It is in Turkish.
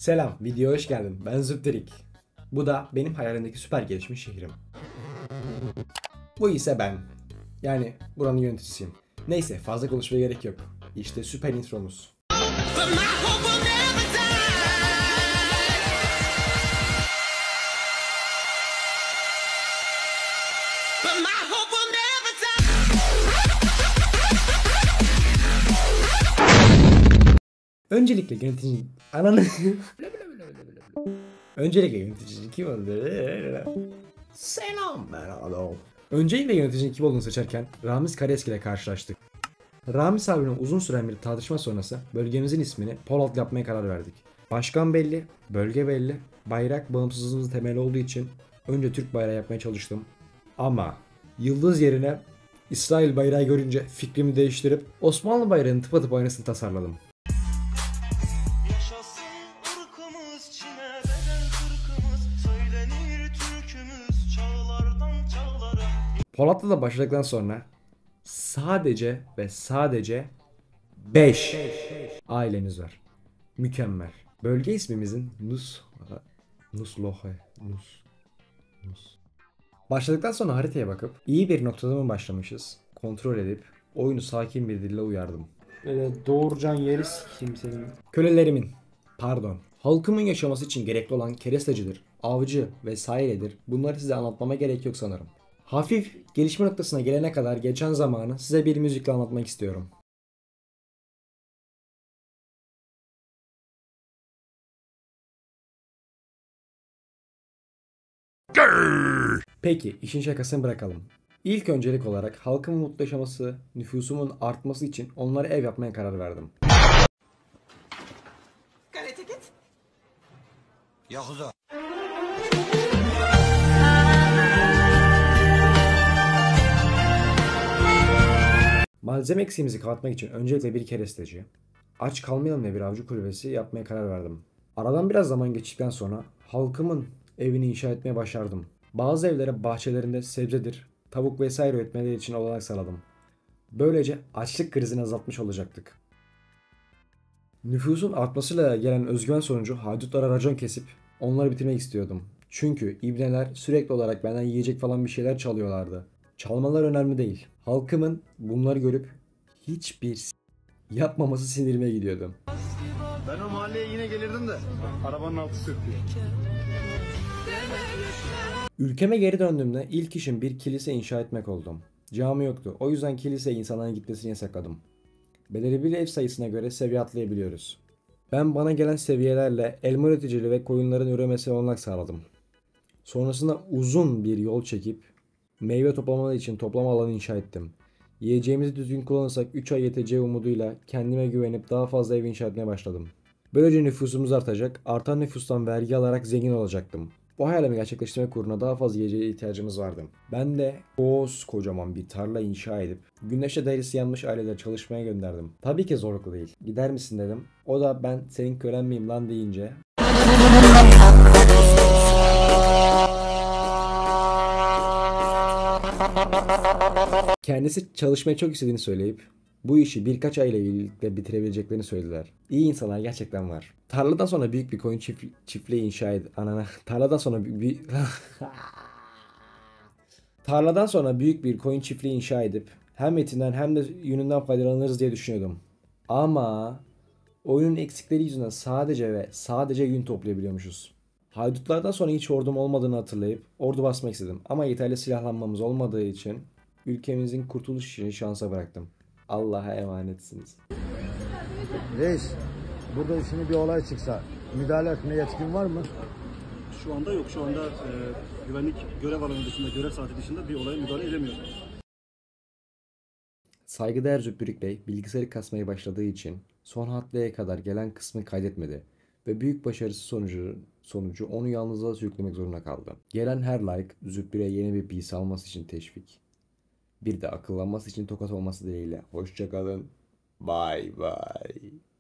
Selam, videoya hoş geldin. Ben Zübderik. Bu da benim hayalimdeki süper gelişmiş şehrim. Bu ise ben. Yani buranın yöneticisiyim. Neyse fazla konuşmaya gerek yok. İşte süper intromuz. Öncelikle yönetici... Ananı... Öncelikle yönetici kim oldu? Selam ben Adolf. Öncelikle yöneticinin kim olduğunu seçerken Ramiz Karaeski ile karşılaştık. Ramiz abinin uzun süren bir tartışma sonrası bölgemizin ismini Polat yapmaya karar verdik. Başkan belli, bölge belli, bayrak bağımsızlığımızın temeli olduğu için önce Türk bayrağı yapmaya çalıştım. Ama yıldız yerine İsrail bayrağı görünce fikrimi değiştirip Osmanlı bayrağının tıpatıp aynısını tasarladım. Polatlı'da başladıktan sonra sadece ve sadece 5 ailemiz var. Mükemmel. Bölge ismimizin Nuslohe. Nus. Başladıktan sonra haritaya bakıp iyi bir noktada mı başlamışız kontrol edip oyunu sakin bir dille uyardım. Doğurcan yeri sikeyim senin. Kölelerimin, halkımın yaşaması için gerekli olan kerestecidir, avcı vesairedir. Bunları size anlatmama gerek yok sanırım. Hafif gelişme noktasına gelene kadar geçen zamanı size bir müzikle anlatmak istiyorum. Peki işin şakasını bırakalım. İlk öncelik olarak halkımın mutlu yaşaması, nüfusumun artması için onlara ev yapmaya karar verdim. Yahuza. Malzeme eksiğimizi kapatmak için öncelikle bir keresteci, aç kalmayalım diye bir avcı kulübesi yapmaya karar verdim. Aradan biraz zaman geçtikten sonra halkımın evini inşa etmeye başardım. Bazı evlere bahçelerinde sebzedir, tavuk vesaire üretmeleri için olanak sağladım. Böylece açlık krizini azaltmış olacaktık. Nüfusun artmasıyla gelen özgüven sonucu haydutlara racon kesip onları bitirmek istiyordum. Çünkü ibneler sürekli olarak benden yiyecek falan bir şeyler çalıyorlardı. Çalmalar önemli değil. Halkımın bunları görüp hiçbir yapmaması sinirime gidiyordu. Ben o mahalleye yine gelirdim de arabanın altı söktü. Ülkeme geri döndüğümde ilk işim bir kilise inşa etmek oldu. Cami yoktu. O yüzden kiliseye insanların gitmesini yasakladım. Belirli bir ev sayısına göre seviye atlayabiliyoruz. Ben bana gelen seviyelerle elma üreticiliği ve koyunların üremesine olanak sağladım. Sonrasında uzun bir yol çekip meyve toplamaları için toplama alanı inşa ettim. Yiyeceğimizi düzgün kullanırsak 3 ay yeteceği umuduyla kendime güvenip daha fazla ev inşa etmeye başladım. Böylece nüfusumuz artacak, artan nüfustan vergi alarak zengin olacaktım. Bu hayalimi gerçekleştirmek uğruna daha fazla yiyeceğe ihtiyacımız vardı. Ben de kocaman bir tarla inşa edip güneşte derisi yanmış aileleri çalışmaya gönderdim. Tabii ki zorluklu değil. Gider misin dedim. O da ben senin kölen miyim lan deyince kendisi çalışmayı çok istediğini söyleyip bu işi birkaç ayla birlikte bitirebileceklerini söylediler. İyi insanlar gerçekten var. Tarladan sonra büyük bir koyun çiftliği inşa edip tarladan sonra tarladan sonra büyük bir koyun çiftliği inşa edip hem etinden hem de yününden faydalanırız diye düşünüyordum. Ama oyunun eksikleri yüzünden sadece ve sadece yün toplayabiliyormuşuz. Haydutlardan sonra hiç ordum olmadığını hatırlayıp ordu basmak istedim. Ama yeterli silahlanmamız olmadığı için ülkemizin kurtuluş işini şansa bıraktım. Allah'a emanetsiniz. Reis, burada şimdi bir olay çıksa müdahale etmeye yetkin var mı? Şu anda yok. Şu anda güvenlik görev alanı dışında, görev saati dışında bir olaya müdahale edemiyoruz. Saygıdeğer Zübürük Bey bilgisayarı kasmaya başladığı için son haftaya kadar gelen kısmı kaydetmedi ve büyük başarısı sonucu onu yalnızlığa sürüklemek zorunda kaldı. Gelen her like Zübür'e yeni bir PC alması için teşvik. Bir de akıllanması için tokat olması dileğiyle. Hoşçakalın. Bye bye.